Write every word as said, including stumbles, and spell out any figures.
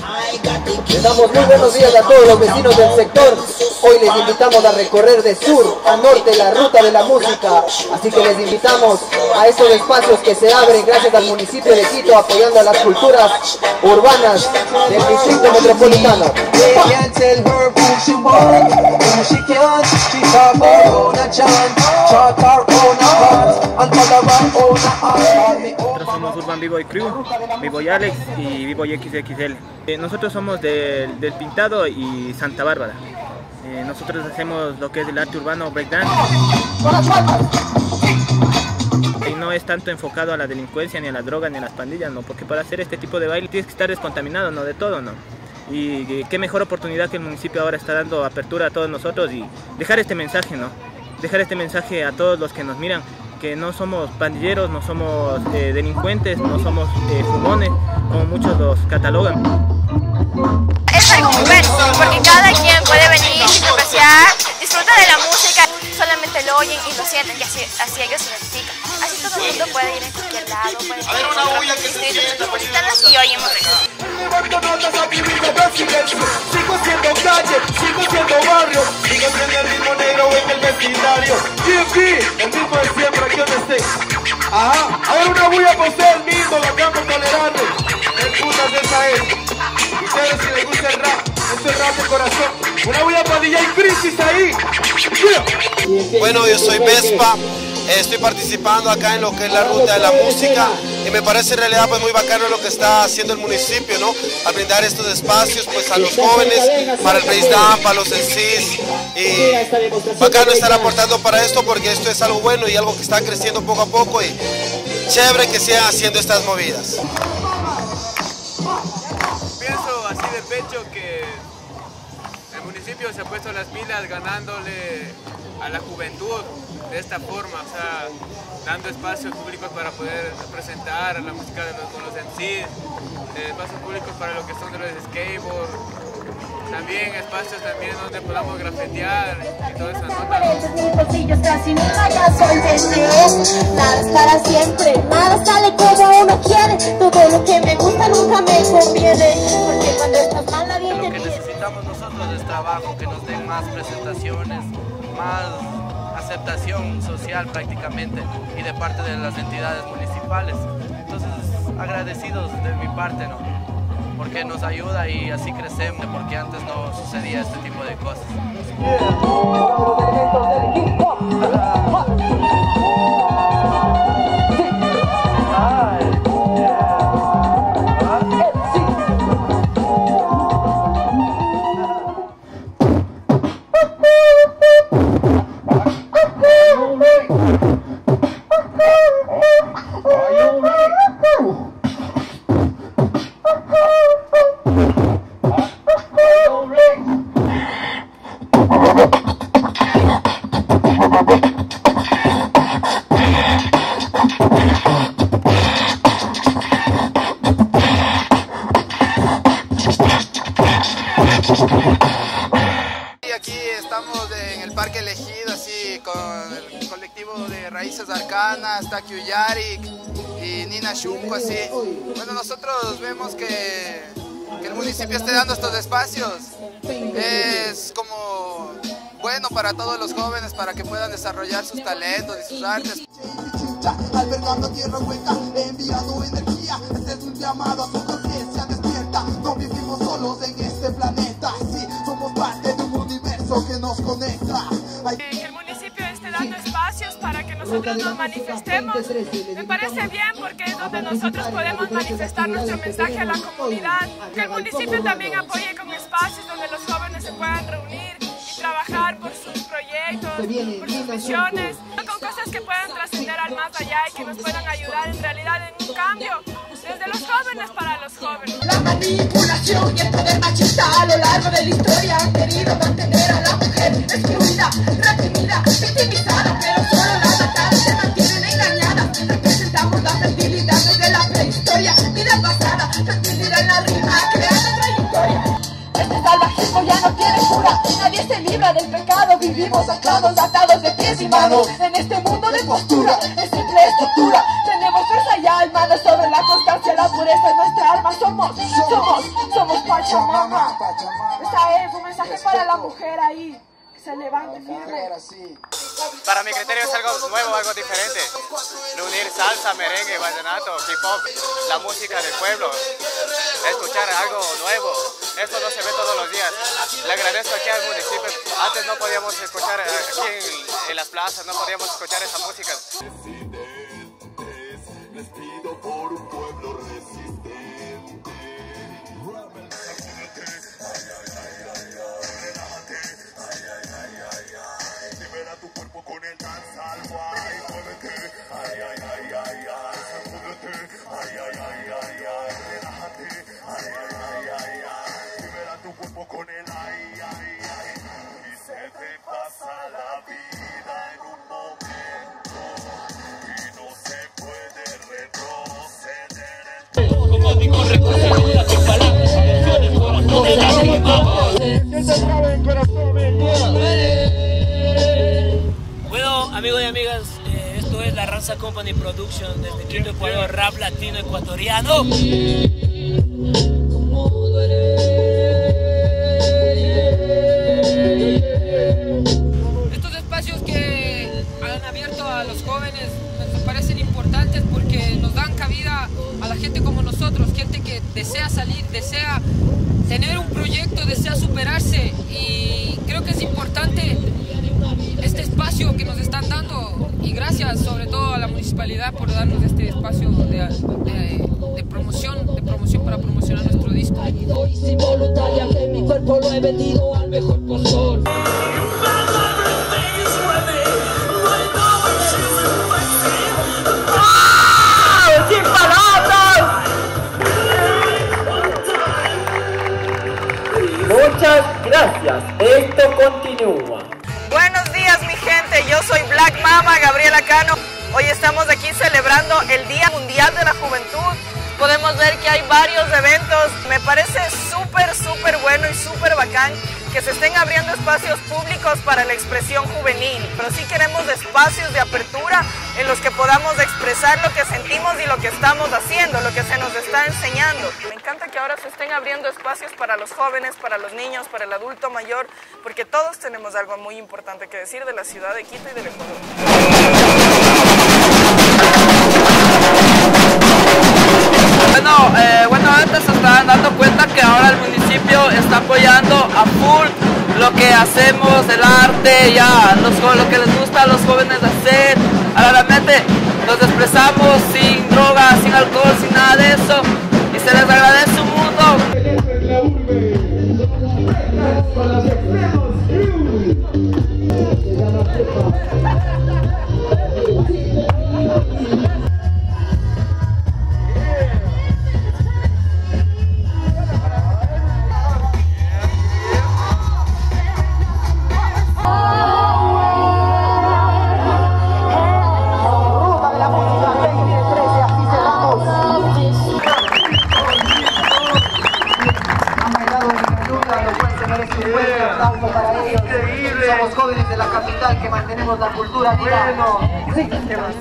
Les damos muy buenos días a todos los vecinos del sector. Hoy les invitamos a recorrer de sur a norte la ruta de la música. Así que les invitamos a estos espacios que se abren gracias al municipio de Quito, apoyando a las culturas urbanas del distrito metropolitano. Nosotros somos Urban B-Boy Crew, B-Boy Alex y B-Boy X X L. Eh, nosotros somos del, del Pintado y Santa Bárbara. Eh, nosotros hacemos lo que es el arte urbano breakdance. Y no es tanto enfocado a la delincuencia, ni a la droga, ni a las pandillas, ¿no? Porque para hacer este tipo de baile tienes que estar descontaminado, ¿no? De todo, ¿no? Y, y qué mejor oportunidad que el municipio ahora está dando apertura a todos nosotros y dejar este mensaje, ¿no? Dejar este mensaje a todos los que nos miran, que no somos pandilleros, no somos eh, delincuentes, no somos eh, fumones, como muchos los catalogan. Es algo muy bueno, porque cada quien puede venir, apreciar, disfrutar de la música, solamente lo oyen y lo sienten, y así, así ellos se identifican. Así todo el mundo puede ir en cualquier lado, puede ir en otros distritos metropolitanos y oímos eso. Sigo siendo calle, sigo siendo barrio, sigo siendo el mismo negro en el vecindario. G M P, el mismo de siempre, aquí donde esté. Ajá, a ver una bulla por ser el mismo, la estamos tolerando. El putas de esa es. Ustedes si les gusta el rap, esto es rap de corazón. Una bulla para D J Crisis ahí. Yeah. Bueno, yo soy Vespa. Estoy participando acá en lo que es la ruta de la música y me parece en realidad pues muy bacano lo que está haciendo el municipio, ¿no? Al brindar estos espacios pues a los jóvenes, para el breakdance, para los M Cs, y bacano estar aportando para esto porque esto es algo bueno y algo que está creciendo poco a poco y chévere que sigan haciendo estas movidas. Pienso así de pecho que el municipio se ha puesto las pilas ganándole a la juventud de esta forma, o sea, dando espacios públicos para poder presentar la música de los, con los M Cs, eh, espacios públicos para lo que son de los skateboards, también espacios también donde podamos grafitear y toda esa nota. Nada es para siempre, nada sale como uno quiere, todo lo que me gusta nunca me conviene, porque cuando estás mal nadie te Lo que necesitamos nosotros es trabajo, que nos den más presentaciones, más aceptación social prácticamente y de parte de las entidades municipales. Entonces agradecidos de mi parte, ¿no? Porque nos ayuda y así crecemos, porque antes no sucedía este tipo de cosas. Y aquí estamos en el Parque Elegido, así con el colectivo de Raíces Arcanas, Taki Uyarik y Nina Shunko, así. Bueno, nosotros vemos que, que el municipio esté dando estos espacios. Es como bueno para todos los jóvenes, para que puedan desarrollar sus talentos y sus artes. Albergando tierra hueca, enviando energía. Este es un llamado a su conciencia despierta. No vivimos solos en este planeta. Sí, somos parte de un universo que nos conecta. Hay... Que el municipio esté dando espacios para que nosotros nos manifestemos. Me parece bien porque es donde nosotros podemos manifestar nuestro mensaje a la comunidad. Que el municipio también apoye con espacios donde los jóvenes se puedan reunir y trabajar por sus proyectos, por sus visiones, con cosas que puedan trascender al más allá y que nos puedan ayudar en realidad en un cambio desde los jóvenes para los jóvenes. La manipulación y el poder machista a lo largo de la historia han querido mantener a la mujer excluida, reprimida, victimizada, pero solo las matadas se mantienen engañadas. Representamos la fertilidad desde la prehistoria, vida pasada, fertilidad en la rima, creando trayectoria. Este salvajismo ya no tiene cura, nadie se libra del pecado, vivimos anclados, atados de pies y manos en este mundo de postura, es simple estructura, tenemos fuerza ya alma, no sobre la constancia, la pureza es nuestra arma. Somos, somos, somos Pachamama. Esa es un mensaje para la mujer ahí, que se levante firme. Para mi criterio es algo nuevo, algo diferente. Unir salsa, merengue, vallenato, hip hop, la música del pueblo, escuchar algo nuevo. Esto no se ve todos los días. Le agradezco aquí al municipio. Antes no podíamos escuchar aquí en, en las plazas, no podíamos escuchar esa música. Les pido por un pueblo resistente. Libera tu cuerpo con el danzal, guay, muévete. Ay, ay, ay, ay, ay, sacúdete. Ay, ay, ay, ay, ay, relájate. Ay, ay, ay, ay, ay, libera tu cuerpo con el ay, ay, ay. Y se te pasa la vida en un momento. Y no se puede retroceder. Como digo, recuerda tu palabra, bueno, amigos y amigas, eh, esto es la Ranza Company Production desde Quito, Ecuador, rap latino ecuatoriano. Estos espacios que han abierto a los jóvenes nos parecen importantes porque nos dan cabida a la gente como nosotros, gente que desea salir, desea tener un proyecto, desea superarse, y creo que es importante este espacio que nos están dando, y gracias sobre todo a la municipalidad por darnos este espacio de, de, de promoción, de promoción para promocionar nuestro disco. Hoy sin voluntaria que mi cuerpo lo he vendido al mejor postor. ¡Sin palabras! Muchas gracias, esto continúa. Buenos días mi gente, yo soy Black Mama, Gabriela Cano. Hoy estamos aquí celebrando el Día Mundial de la Juventud. Podemos ver que hay varios eventos. Me parece súper, súper bueno y súper bacán que se estén abriendo espacios públicos para la expresión juvenil. Pero sí queremos espacios de apertura en los que podamos expresar lo que sentimos y lo que estamos haciendo, lo que se nos está enseñando. Me encanta que ahora se estén abriendo espacios para los jóvenes, para los niños, para el adulto mayor, porque todos tenemos algo muy importante que decir de la ciudad de Quito y del Ecuador. Bueno, eh, bueno, antes se estaban dando cuenta que ahora el municipio está apoyando a full lo que hacemos, el arte, ya, los, lo que les gusta a los jóvenes hacer. Realmente nos expresamos sin drogas, sin alcohol, sin nada de eso, y se les agradece un mundo. Somos jóvenes de la capital que mantenemos la cultura viva.